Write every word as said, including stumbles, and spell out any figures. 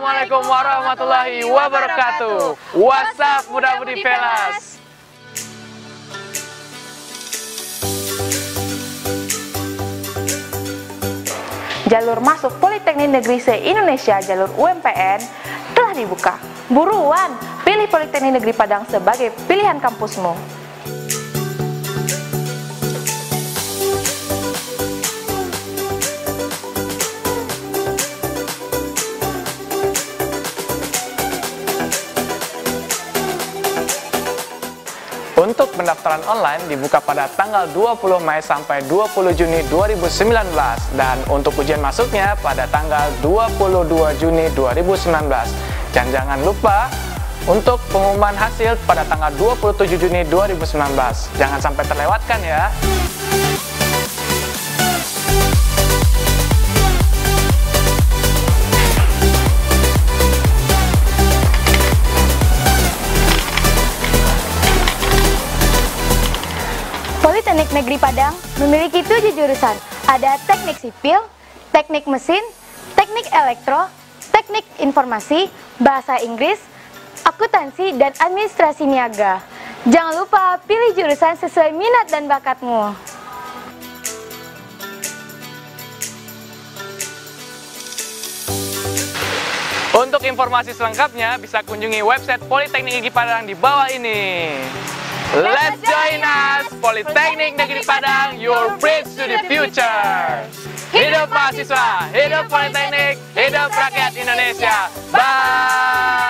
Assalamualaikum warahmatullahi wabarakatuh. What's up muda-mudi Velas? Jalur masuk Politeknik Negeri se-Indonesia jalur U M P N telah dibuka. Buruan, pilih Politeknik Negeri Padang sebagai pilihan kampusmu. Untuk pendaftaran online dibuka pada tanggal dua puluh Mei sampai dua puluh Juni dua ribu sembilan belas dan untuk ujian masuknya pada tanggal dua puluh dua Juni dua ribu sembilan belas. Dan jangan lupa untuk pengumuman hasil pada tanggal dua puluh tujuh Juni dua ribu sembilan belas. Jangan sampai terlewatkan ya. Politeknik Negeri Padang memiliki tujuh jurusan. Ada teknik sipil, teknik mesin, teknik elektro, teknik informasi, bahasa Inggris, akuntansi, dan administrasi niaga. Jangan lupa pilih jurusan sesuai minat dan bakatmu. Untuk informasi selengkapnya bisa kunjungi website Politeknik Negeri Padang di bawah ini. Let's join us, Politeknik Negeri Padang, your bridge to the future. Hidup mahasiswa, hidup Politeknik, hidup rakyat Indonesia. Bye.